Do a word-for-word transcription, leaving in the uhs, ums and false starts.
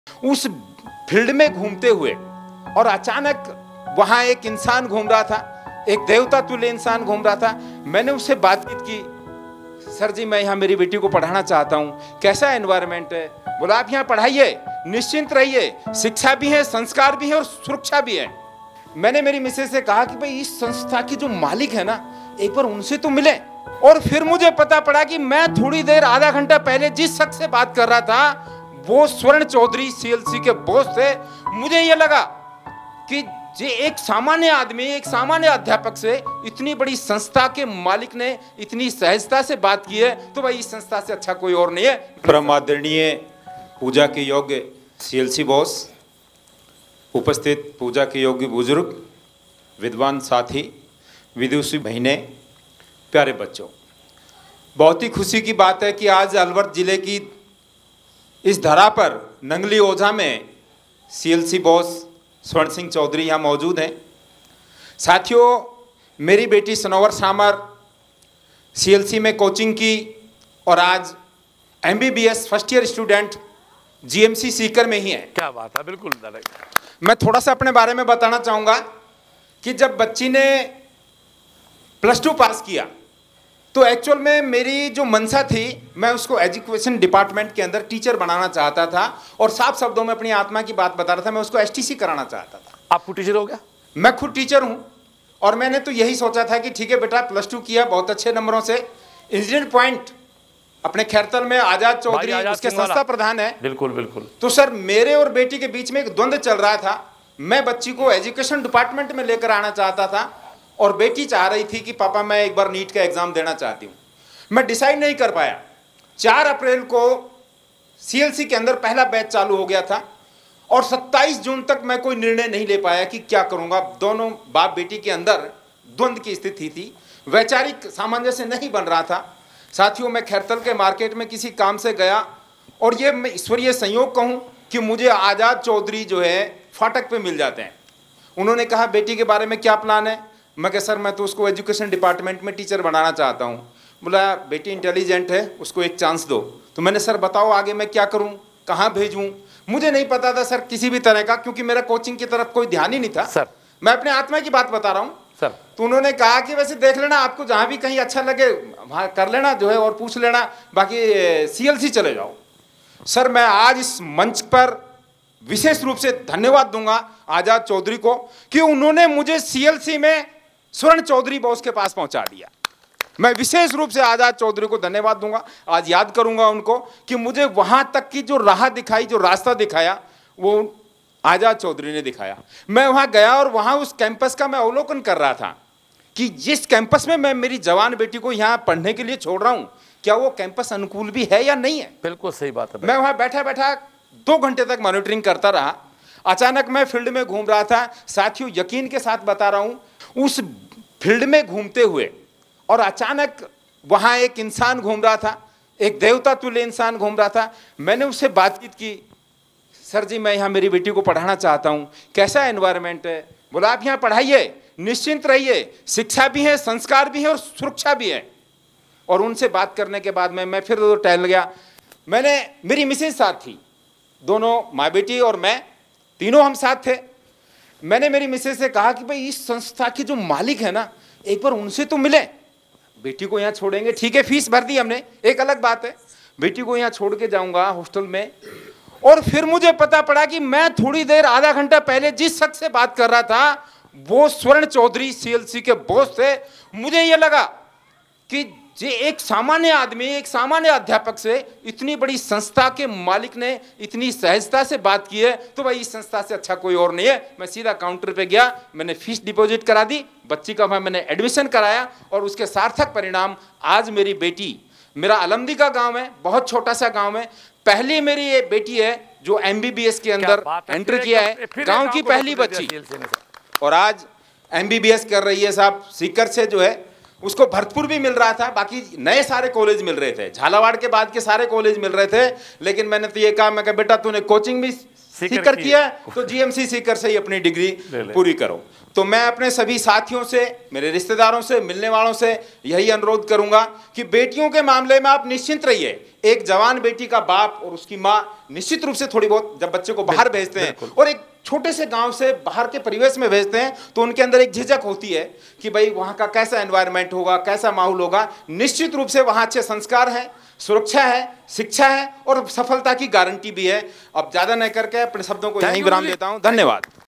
उस फील्ड में घूमते हुए और अचानक वहां एक इंसान घूम रहा था, एक देवता तुल्य इंसान घूम रहा था। मैंने उससे बातचीत की, सर जी मैं यहाँ मेरी बेटी को पढ़ाना चाहता हूँ, कैसा एनवायरनमेंट है? बोला आप यहाँ पढ़ाइए, निश्चिंत रहिए, शिक्षा भी है, संस्कार भी है और सुरक्षा भी है। मैंने मेरी मिसेज से कहा कि भाई इस संस्था के जो मालिक है ना, एक बार उनसे तो मिले। और फिर मुझे पता पड़ा कि मैं थोड़ी देर आधा घंटा पहले जिस शख्स से बात कर रहा था वो स्वर्ण चौधरी सीएलसी के बॉस थे। मुझे ये लगा कि जे एक सामान्य आदमी, एक सामान्य अध्यापक से इतनी बड़ी संस्था के मालिक ने इतनी सहजता से बात की है, तो भाई इस संस्था से अच्छा कोई और नहीं है। परम आदरणीय पूजा के योग्य सीएलसी बॉस, उपस्थित पूजा के योग्य बुजुर्ग, विद्वान साथी, विदुषी बहनें, प्यारे बच्चों, बहुत ही खुशी की बात है कि आज अलवर जिले की इस धरा पर नंगली ओझा में सीएलसी बॉस स्वर्ण सिंह चौधरी यहाँ मौजूद हैं। साथियों, मेरी बेटी सनोवर सामर सीएलसी में कोचिंग की और आज MBBS first year student GMC Sikar में ही है। क्या बात है, बिल्कुल। मैं थोड़ा सा अपने बारे में बताना चाहूँगा कि जब बच्ची ने प्लस टू पास किया तो एक्चुअल में मेरी जो मंशा थी, मैं उसको एजुकेशन डिपार्टमेंट के अंदर टीचर बनाना चाहता था और साफ शब्दों में अपनी आत्मा की बात बता रहा था, मैं उसको एसटीसी कराना चाहता था। आप खुद टीचर हो गया? मैं खुद टीचर हूँ और मैंने तो यही सोचा था कि ठीक है बेटा, प्लस टू किया बहुत अच्छे नंबरों से, इंसिडेंट पॉइंट अपने खैरतल में आजाद चौधरी उसके संस्था प्रधान है। बिल्कुल बिल्कुल। तो सर मेरे और बेटी के बीच में एक द्वंद्व चल रहा था। मैं बच्ची को एजुकेशन डिपार्टमेंट में लेकर आना चाहता था और बेटी चाह रही थी कि पापा मैं एक बार नीट का एग्जाम देना चाहती हूँ। मैं डिसाइड नहीं कर पाया। चार अप्रैल को सीएलसी के अंदर पहला बैच चालू हो गया था और सत्ताईस जून तक मैं कोई निर्णय नहीं ले पाया कि क्या करूंगा। दोनों बाप बेटी के अंदर द्वंद्व की स्थिति थी, वैचारिक सामंजस्य नहीं बन रहा था। साथियों, मैं खैरतल के मार्केट में किसी काम से गया और ये मैं ईश्वरीय संयोग कहूँ कि मुझे आजाद चौधरी जो है फाटक पे मिल जाते हैं। उन्होंने कहा बेटी के बारे में क्या प्लान है? मैं कहा सर मैं तो उसको एजुकेशन डिपार्टमेंट में टीचर बनाना चाहता हूँ। बोला बेटी इंटेलिजेंट है, उसको एक चांस दो। तो मैंने सर बताओ आगे मैं क्या करूँ, कहाँ भेजूँ? मुझे नहीं पता था सर किसी भी तरह का, क्योंकि मेरा कोचिंग की तरफ कोई ध्यान ही नहीं था सर। मैं अपने आत्मा की बात बता रहा हूँ सर। तो उन्होंने कहा कि वैसे देख लेना, आपको जहाँ भी कहीं अच्छा लगे वहाँ कर लेना जो है और पूछ लेना, बाकी सीएलसी चले जाओ। सर मैं आज इस मंच पर विशेष रूप से धन्यवाद दूंगा आजाद चौधरी को कि उन्होंने मुझे सीएलसी में स्वर्ण चौधरी बॉस के पास पहुंचा दिया। मैं विशेष रूप से आजाद चौधरी को धन्यवाद दूंगा। आज याद करूंगा उनको कि मुझे वहां तक की जो राह दिखाई, जो रास्ता दिखाया, वो आजाद चौधरी ने दिखाया। मैं वहां गया और वहां उस कैंपस का मैं अवलोकन कर रहा था कि जिस कैंपस में मैं मेरी जवान बेटी को यहाँ पढ़ने के लिए छोड़ रहा हूँ, क्या वो कैंपस अनुकूल भी है या नहीं है। बिल्कुल सही बात है। मैं वहां बैठा बैठा दो घंटे तक मॉनिटरिंग करता रहा। अचानक मैं फील्ड में घूम रहा था। साथियों, यकीन के साथ बता रहा हूं, उस फील्ड में घूमते हुए और अचानक वहां एक इंसान घूम रहा था, एक देवता तुल्य इंसान घूम रहा था। मैंने उससे बातचीत की, सर जी मैं यहाँ मेरी बेटी को पढ़ाना चाहता हूँ, कैसा एनवायरनमेंट है? बोला आप यहाँ पढ़ाइए, निश्चिंत रहिए, शिक्षा भी है, संस्कार भी है और सुरक्षा भी है। और उनसे बात करने के बाद में मैं फिर टहल गया। मैंने, मेरी मिसेज साथ थी, दोनों माँ बेटी और मैं, तीनों हम साथ थे। मैंने मेरी मिसेज से कहा कि भाई इस संस्था के जो मालिक है ना, एक बार उनसे तो मिले। बेटी को यहाँ छोड़ेंगे, ठीक है फीस भर दी हमने, एक अलग बात है, बेटी को यहाँ छोड़ के जाऊंगा हॉस्टल में। और फिर मुझे पता पड़ा कि मैं थोड़ी देर आधा घंटा पहले जिस शख्स से बात कर रहा था वो स्वर्ण चौधरी सीएलसी के बॉस थे। मुझे ये लगा कि जे एक सामान्य आदमी, एक सामान्य अध्यापक से इतनी बड़ी संस्था के मालिक ने इतनी सहजता से बात की है, तो भाई इस संस्था से अच्छा कोई और नहीं है। मैं सीधा काउंटर पे गया, मैंने फीस डिपॉजिट करा दी, बच्ची का मैंने एडमिशन कराया और उसके सार्थक परिणाम आज मेरी बेटी, मेरा अलमदी का गांव है, बहुत छोटा सा गांव है, पहली मेरी ये बेटी है जो एमबीबीएस के अंदर एंटर किया है, गाँव की पहली बच्ची, और आज एमबीबीएस कर रही है साहब सीकर से जो है। उसको भरतपुर भी मिल रहा था, बाकी नए सारे कॉलेज मिल रहे थे, झालावाड़ के बाद के सारे कॉलेज मिल रहे थे। लेकिन मैंने तो ये कहा, मैं कहा बेटा तूने कोचिंग भी सीकर किया तो जीएमसी सीकर से ही अपनी डिग्री पूरी करो। तो मैं अपने सभी साथियों से, मेरे रिश्तेदारों से, मिलने वालों से यही अनुरोध करूंगा कि बेटियों के मामले में आप निश्चिंत रहिए। एक जवान बेटी का बाप और उसकी माँ निश्चित रूप से थोड़ी बहुत, जब बच्चे को बाहर भेजते हैं और एक छोटे से गांव से बाहर के परिवेश में भेजते हैं, तो उनके अंदर एक झिझक होती है कि भाई वहां का कैसा एनवायरनमेंट होगा, कैसा माहौल होगा। निश्चित रूप से वहां अच्छे संस्कार हैं, सुरक्षा है, शिक्षा है और सफलता की गारंटी भी है। अब ज्यादा नहीं करके अपने शब्दों को यहीं विराम देता हूं। धन्यवाद।